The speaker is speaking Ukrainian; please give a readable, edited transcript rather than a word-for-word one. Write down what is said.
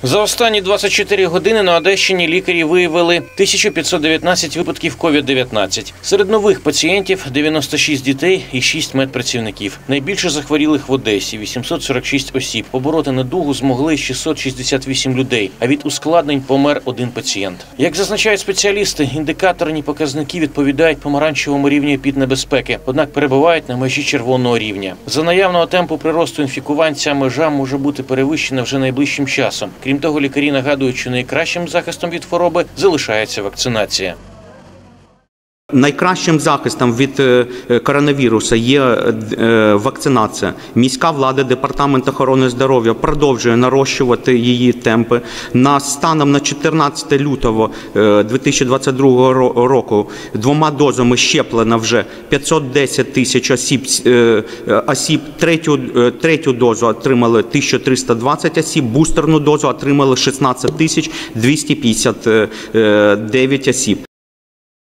За останні 24 години на Одещині лікарі виявили 1519 випадків COVID-19. Серед нових пацієнтів – 96 дітей і 6 медпрацівників. Найбільше захворілих в Одесі – 846 осіб. Побороти недугу змогли 668 людей, а від ускладнень помер один пацієнт. Як зазначають спеціалісти, індикаторні показники відповідають помаранчевому рівню епіднебезпеки, однак перебувають на межі червоного рівня. За наявного темпу приросту інфікувань ця межа може бути перевищена вже найближчим часом. Крім того, лікарі нагадують, що найкращим захистом від хвороби залишається вакцинація. Найкращим захистом від коронавірусу є вакцинація. Міська влада, Департамент охорони здоров'я продовжує нарощувати її темпи. Станом на 14 лютого 2022 року 2 дозами щеплено вже 510 тисяч осіб. Третю дозу отримали 1320 осіб, бустерну дозу отримали 16 259 осіб.